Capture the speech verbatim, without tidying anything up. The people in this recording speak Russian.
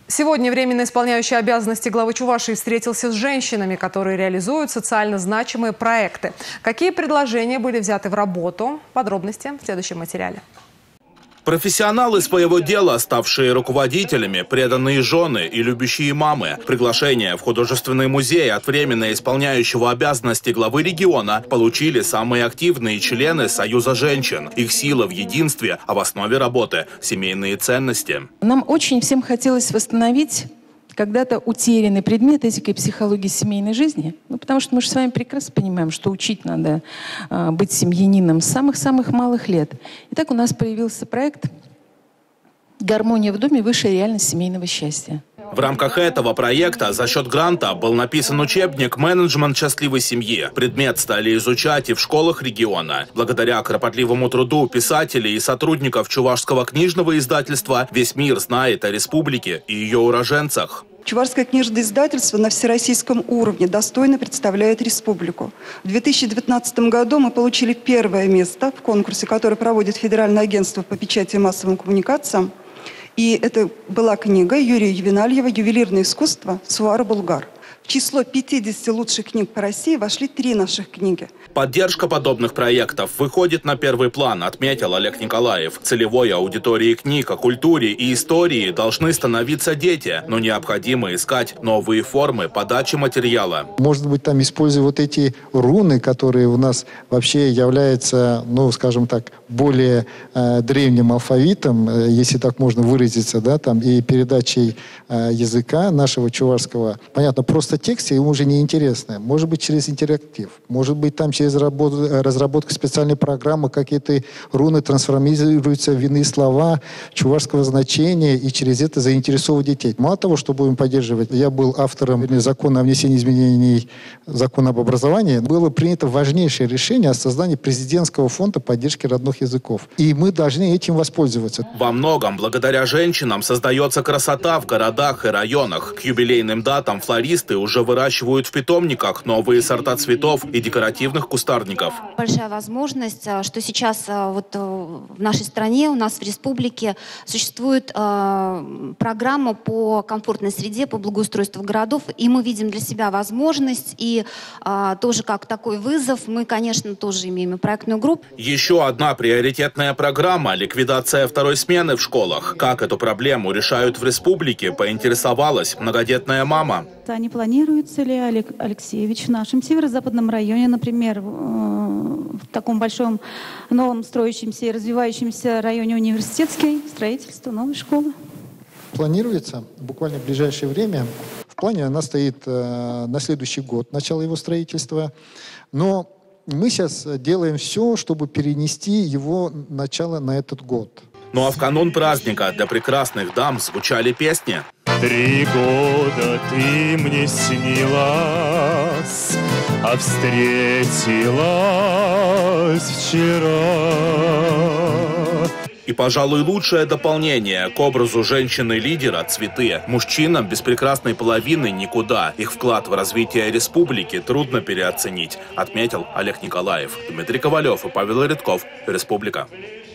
Сегодня временно исполняющий обязанности главы Чувашии встретился с женщинами, которые реализуют социально значимые проекты. Какие предложения были взяты в работу? Подробности в следующем материале. Профессионалы своего дела, ставшие руководителями, преданные жены и любящие мамы. Приглашение в художественный музей от временно исполняющего обязанности главы региона получили самые активные члены Союза женщин. Их сила в единстве, а в основе работы – семейные ценности. Нам очень всем хотелось восстановить когда-то утерянный предмет этики и психологии семейной жизни. Ну, потому что мы же с вами прекрасно понимаем, что учить надо э, быть семьянином с самых-самых малых лет. Итак, у нас появился проект «Гармония в доме. Высшая реальность семейного счастья». В рамках этого проекта за счет гранта был написан учебник «Менеджмент счастливой семьи». Предмет стали изучать и в школах региона. Благодаря кропотливому труду писателей и сотрудников Чувашского книжного издательства весь мир знает о республике и ее уроженцах. Чувашское книжное издательство на всероссийском уровне достойно представляет республику. В две тысячи девятнадцатом году мы получили первое место в конкурсе, который проводит Федеральное агентство по печати и массовым коммуникациям. И это была книга Юрия Ювенальева «Ювелирное искусство. Суара Булгар». В число пятидесяти лучших книг по России вошли три наших книги. Поддержка подобных проектов выходит на первый план, отметил Олег Николаев. Целевой аудиторией книг о культуре и истории должны становиться дети, но необходимо искать новые формы подачи материала. Может быть, там используя вот эти руны, которые у нас вообще являются, ну, скажем так, более э, древним алфавитом, э, если так можно выразиться, да, там, и передачей э, языка нашего чувашского. Понятно, просто текст ему уже не интересно. Может быть, через интерактив. Может быть, там через работу, разработку специальной программы какие-то руны трансформируются в иные слова чувашского значения, и через это заинтересовывать детей. Мало того, что будем поддерживать, я был автором закона о внесении изменений закона об образовании, было принято важнейшее решение о создании президентского фонда поддержки родных языков. И мы должны этим воспользоваться. Во многом благодаря женщинам создается красота в городах и районах. К юбилейным датам флористы уже выращивают в питомниках новые сорта цветов и декоративных кустарников. Большая возможность, что сейчас вот в нашей стране, у нас в республике существует программа по комфортной среде, по благоустройству городов, и мы видим для себя возможность, и тоже как такой вызов мы, конечно, тоже имеем и проектную группу. Еще одна приоритетная программа – ликвидация второй смены в школах. Как эту проблему решают в республике, поинтересовалась многодетная мама. А не планируется ли, Олег Алексеевич, в нашем северо-западном районе, например, в таком большом новом строящемся и развивающемся районе университетской, строительство новой школы? Планируется буквально в ближайшее время. В плане она стоит э, на следующий год, начало его строительства. Но мы сейчас делаем все, чтобы перенести его начало на этот год. Ну а в канун праздника для прекрасных дам звучали песни. Три года ты мне снилась, а встретилась вчера. И, пожалуй, лучшее дополнение к образу женщины-лидера – цветы. Мужчинам без прекрасной половины никуда. Их вклад в развитие республики трудно переоценить, отметил Олег Николаев. Дмитрий Ковалев и Павел Редков. Республика.